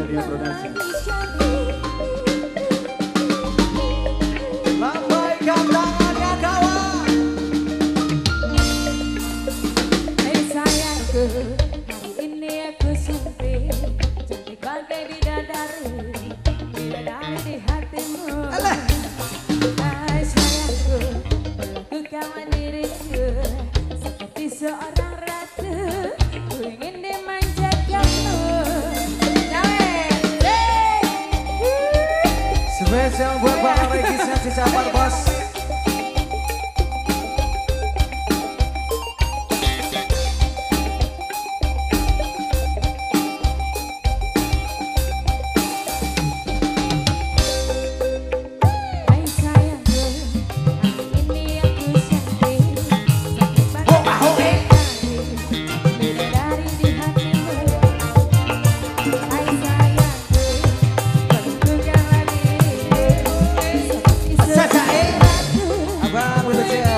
Media Production. Lambaikan tangannya kawan. Hei sayangku, hari ini aku suntik cantik bagai bidadari, bidadari di hatimu. Hai sayangku, lakukan diriku seperti seorang ratu, ku ingin dimanjakanmu. Spesial buat Bang Regis yang si Sapar Bos. Hai sayangku, hari ini aku cantik cantik bagai bidadari di hatimu. Hai sayangku, lakukan diriku seperti seorang ratu. Abang Wilujeng.